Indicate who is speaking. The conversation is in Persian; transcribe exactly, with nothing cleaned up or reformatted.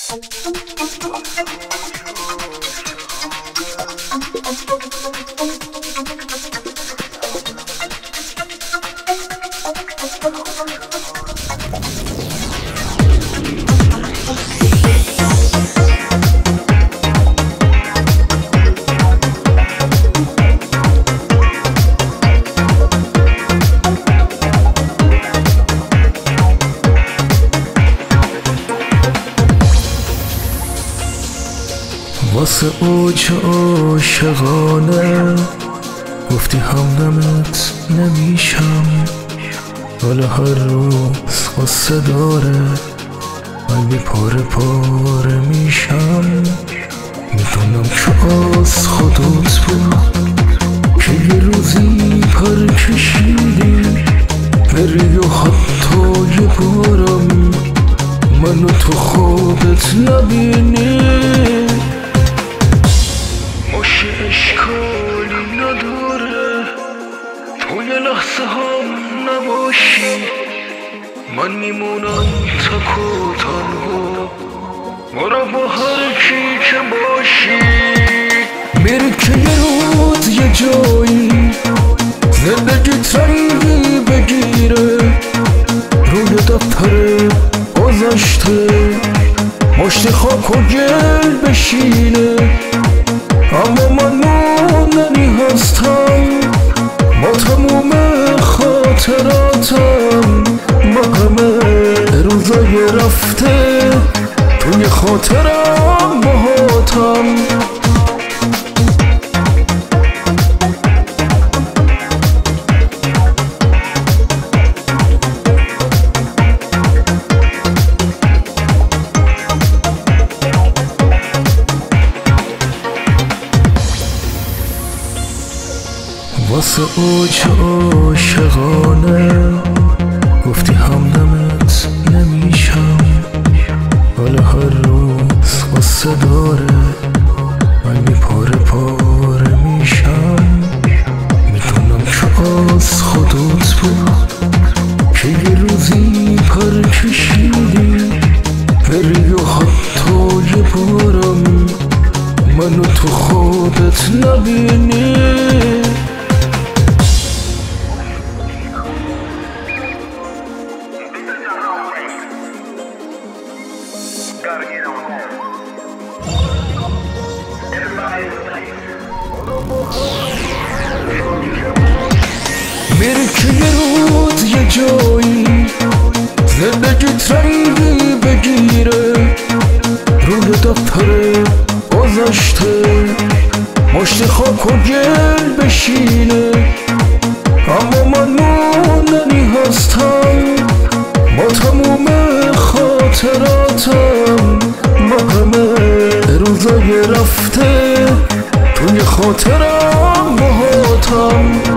Speaker 1: واسه اوج عاشقانه گفتی همدمت نمیشم، حالا هر روز قصه داره قلبی پاره پاره میشم. میدونم که از خودت بود که یه روزی پر کشیدی بری و حتی یه بارم منو تو خودت نبینی. ماشه اشکالی نداره تو یه لحظه هم نباشی، من میمونم تک و تنها برا با هر کی که باشی. میری که یه روز یه جایی زندگیت رنگی بگیره، روی دفتر گذشته مشت خاک و گل بشینه، اما من موندنی هستم با تموم خاطراتم، با همه روزای رفته توی خاطرم باهاتم. واسه اوج عاشقانه گفتی همدمت نمیشم، حالا هر روز قصه داره قلبی پاره پاره میشم. میدونم که از خودت بود که یه روزی پر کشیدی بری و حتی یه بارم منو تو خودت نبینی. میری که یه روز یه جایی زندگیت رنگی بگیره، روی دفتر گذشته مشت خاک و گل بشینه، اما من موندنی هستم با تموم خاطراتم، با همه روزای رفته توی خاطرم باهاتم.